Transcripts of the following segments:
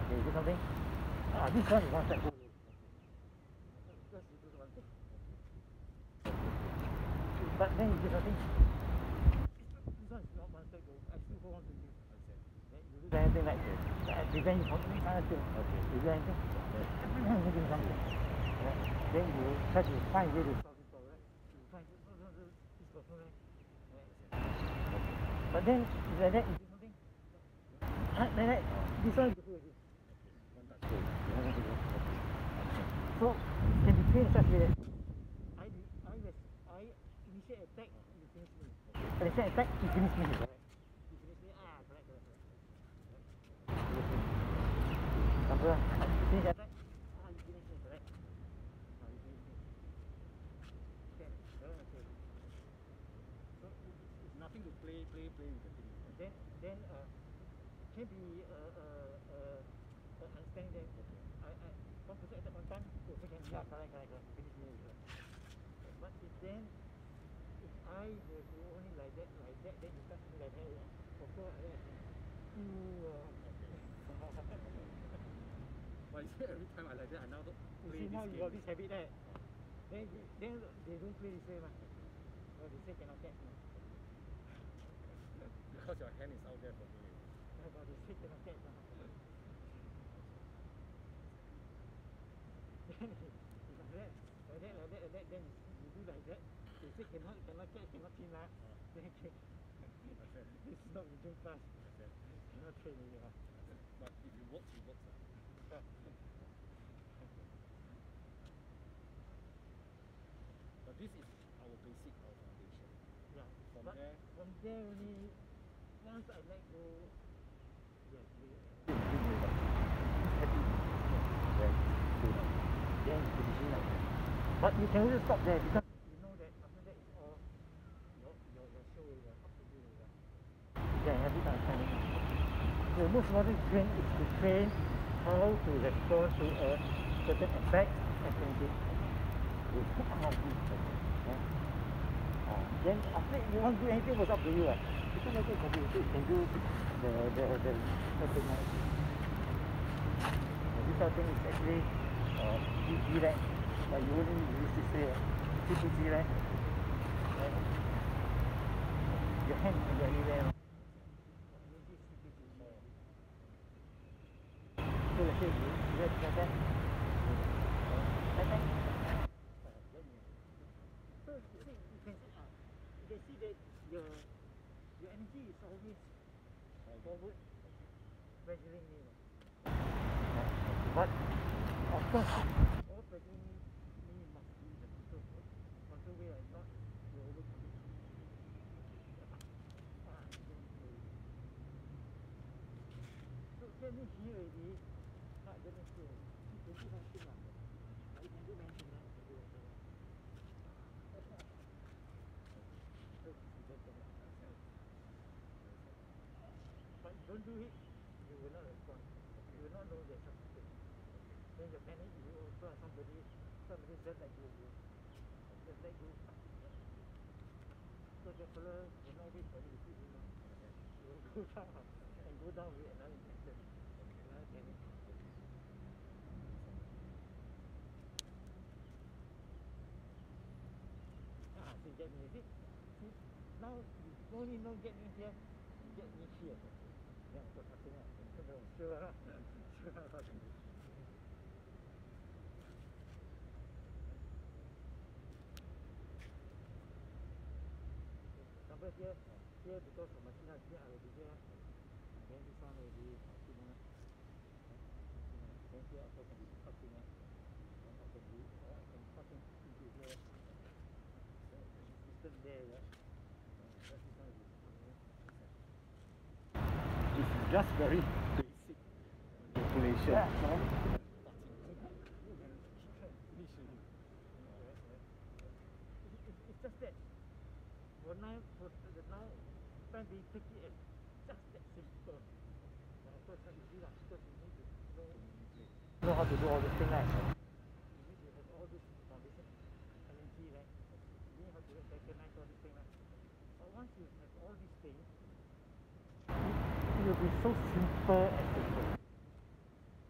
Okay, do something. This one is one step forward. Because you do the one thing. But then you do something. This one is not one step forward. I still hold on to you. Then you do anything like this. Then you hold me kind of thing. Okay. You do anything. Every time you do something. Then you try to find a way to solve this problem. You find this problem, right? But then like that you do something. Like that. This one you do again. So can be trained such a way that I initiate attack, you finish me. I initiate attack, you finish me. Correct. You finish me. Correct. Sampai finish attack. You finish me. Correct. You finish me. Okay. Okay. So it's nothing to play with the thing. Then can be understanding that one person at one time, correct. Finish me. But if I were to only like that, then you touch me like that, of course I But you see, every time I like that, I now don't play this now game. You got this habit there. Then they don't play this way, well, they say cannot catch me. Because your hand is out there for me. But they say cannot catch me. Like that, then you do like that. They say cannot catch, cannot train lah. Then it's not within class. Cannot train anymore. But if it works, it works. But this is our basic, our foundation. Yeah. From there only, once I let go, then you finish like that. But you can also stop there because you know that after that it's all your show area, up to you area. You can have it understanding. So the most important train is to train how to respond to a certain effect and engage with then after you want to do anything, it was up to you. Because I think you can do the thing like this. This sort of thing is actually direct. But you only use this way, CPG, right? Your hand can be anywhere. So let's say you have like that. So you can see that your energy is always forward, pressuring me. But of course, all pressuring me must be the control way, not you overcommit. So get me here already, not get me here. You can do something like that. You can do anything like that. But don't do it, you will not respond. You will not know there's something. Then you panic, you also have somebody just like you. Just like you. So the fellow will not wait for you to hit him. You will go down and go down with another intention. Another panic. See, get me, see? Now, you only don't get me here, you get me here. Yeah, so something else. Sure. Somewhere here because of machine here, I will be here. Then this one will be optimal. Then here also can be optimal. Then I can cut into here. System there, yeah. This is just very basic calculation. It's just that for now, time we take it as just that simple. Of course, not easy lah, because you need to know how to do all this thing, right? You need to have all this foundation energy, right? You need how to recognize all this thing, right? But once you have all these things, it will be so simple and simple.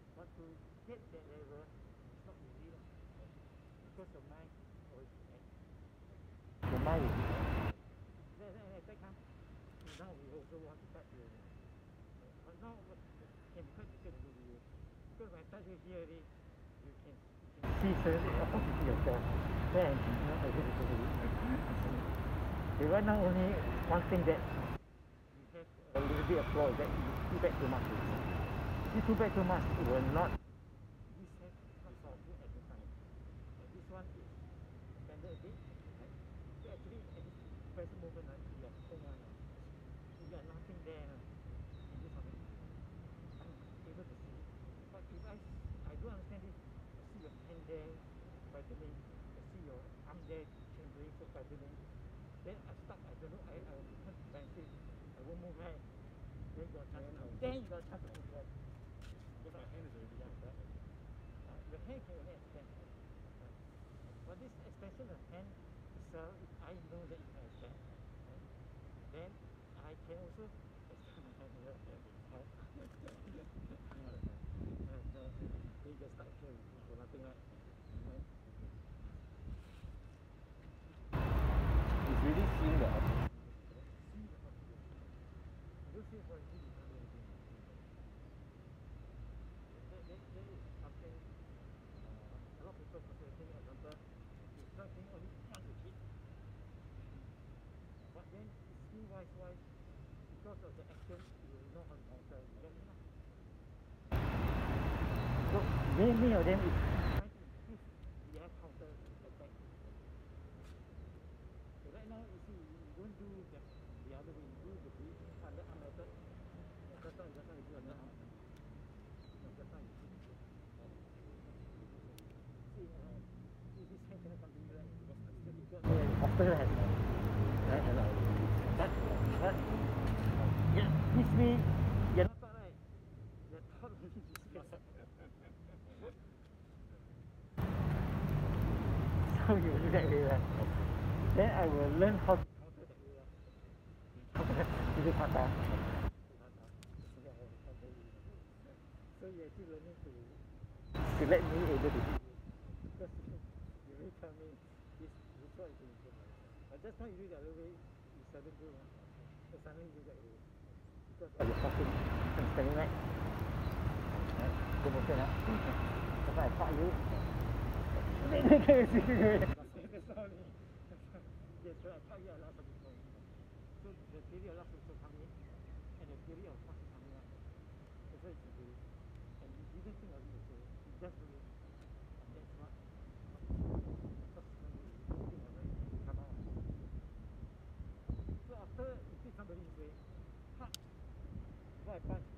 can be quite difficult to do video. Because when I touch you here already, you can see certain opportunity yourself. Then you know, I did it already. So right now only one thing that you have a little bit of flaw is that you too back too much. If you too back too much, it will not. This head is not powerful at the time. And this one is extended a bit. Right? So actually at this present moment, you are home one. You got nothing there. In this one, I'm able to see it. But if I don't understand this, I see your hand there fighting, I see your arm there chambering, so fighting. Then I stuck, I don't know, I become defensive. I won't move right. Then you got a chance to move. Then you got a chance to move right. Because my hand is already Yeah, right. Your hand can only extend. Right. But this extension of hand itself, if I know that you have that, right, then I can also extend my hand here. Right. Then you get stuck here for nothing, right? Right. It's really seeing the object. See the object. You don't see it for you, you can't do anything. That is something a lot of people consider, for example, if something only want to hit, but then skill wise, because of the action, you will know how to counter. You get me now? So many of them is trying to improve their counter attack. So right now, you see, you don't do the other way. You do the underarm method. Just now you do underarm. Just now you see. See, this hand cannot continue, right? Because after that, right? But yeah, this way, you're not taught, right? You're taught only this way. So you do that way, right? Then I will learn how to counter that way, right? You do kata. So you're actually learning to let me able to do it. Because you really tell me this what you can improve. But just now you do the other way, you seldom do. So suddenly you do that way. Because of your fucking standing right. Right? Good motion, huh? That's why I fought you. That's all. Yes, so I fought you a lot of people. So the theory of last also come in, and the theory of force is coming out. That's why you can do it. And you didn't think of it also. You just do it. And that's what subsequently you don't think of it. Come out. So after you hit somebody this way, before I punch,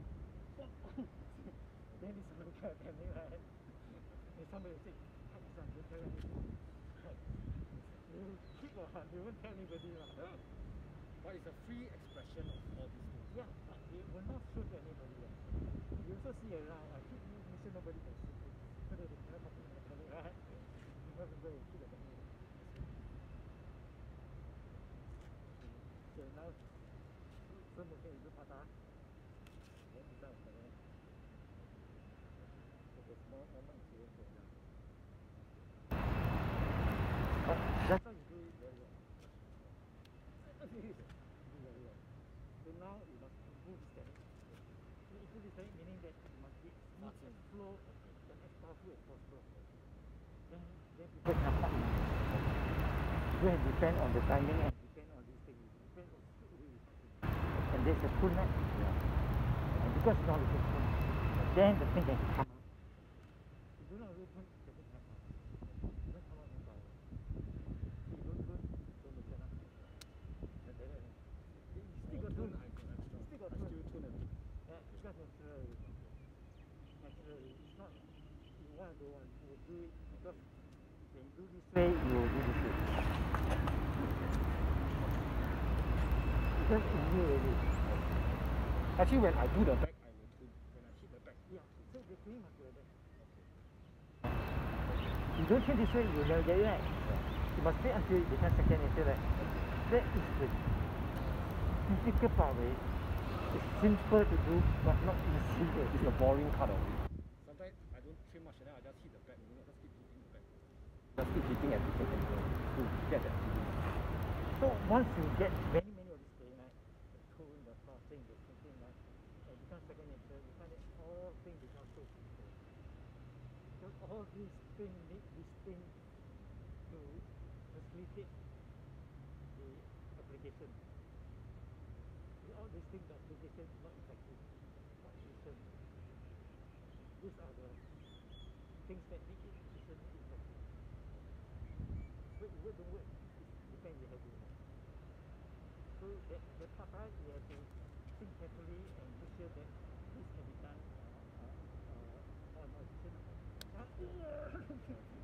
then this somebody come at me, right? Then somebody will say, cut this one, don't tell anything. You keep or you won't tell anybody. But it's a free expression of all these things. Yeah, but they will not show to anybody. You also see around, I keep making sure nobody can see it. So that they cannot copy my technique, right? Because people will see the technique. Okay, now, so motion you do pata. Then this one is correct. So the small moment is even for now. But that's how you do it very well. You do very well. So now you must improve this technique. You improve this technique meaning that you must be as smooth as flow and as powerful as possible. Then people cannot fight you. You go and depend on the timing and depend on this thing. You depend on straight away you fight him. And there's a pull net. And because you know the pull, then the thing can come out. If you do not open, the thing can come out. It doesn't come out no power. So you don't turn, don't listen up. You still got turn. You still got turn. Yeah, because naturally. It's not you want to do one, you will do it because when you do this way, you will do this way. Because in you already. Actually, when I do the back, I will tune. When I hit the back. Yeah, so the tuning must be like that. You don't tune this way, you will never get it right. You must wait until it becomes second nature, right? That is the difficult part of it. It's simple to do, but not easy. It's the boring part of it. Sometimes I don't train much and then I just hit the back, just keep hitting the back. Just keep hitting at different angles to get that feeling. So once you get many of these things, right? The tone, the crossing, the something, right? And becomes second nature, you find that all things become so simple. So all these things need this thing to facilitate the application. Without this thing, the application is not effective, not efficient. These are the things that make it efficient and effective. But it work don't work, it depends on how you know. So that part, right, you have to think carefully and make sure that this can be done more efficient.